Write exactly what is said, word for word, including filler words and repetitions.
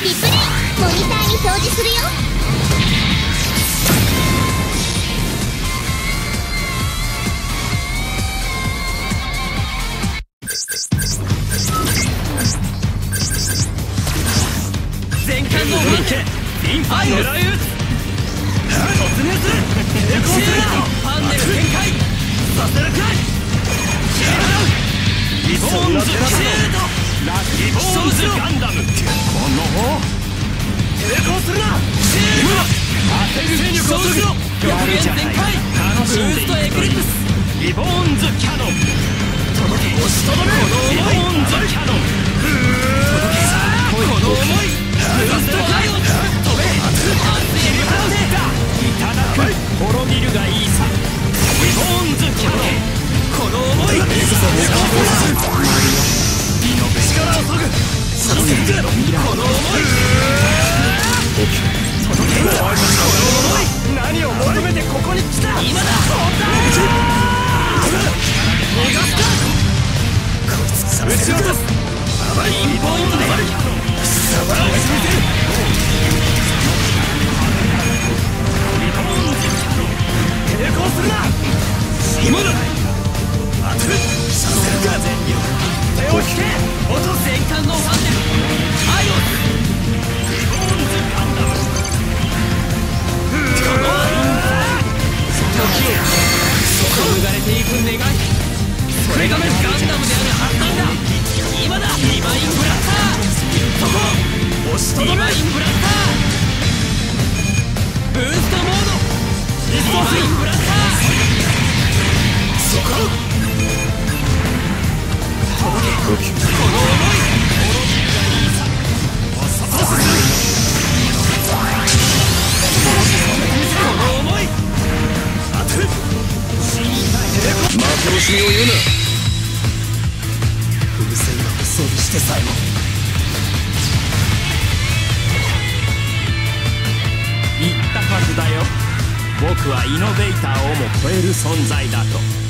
リプレイモニターに表示するよ。 全艦の負けインファイを突入する成功するパンネル展開させるかいシールリボーンズシールドリボーンズガンダムこの成功するなシールド当てる戦力をする極限全開ブーストエクリプスリボーンズキャノン届け押しとどめリボーンズキャノン届けさあこの思いブーストガイオン飛べ熱いリボーンズいただく滅びるがいいさリボーンズキャノンこの思い力を削ぐその節この思い届けこの思い何を求めてここに来た今だ逃がすかこいつ撃ち落とすピンポイントで貴様らを決めてるリボーンズ抵抗するな今だ当てるさせるか全力手を引け落とす全艦のファンネルアイオンリボーンズガンダムこの時を紡がれていく願いそれがガンダムであるはずなんだ今だリマインブラスターそこ押しとどめリマインブラスターブーストモードリマインブラスターそこ届けこの想い滅びるがいいさそうするこの想い当てる負け惜しみを言うな風船が装備してさえも言ったはずだよ僕はイノベーターをも超える存在だと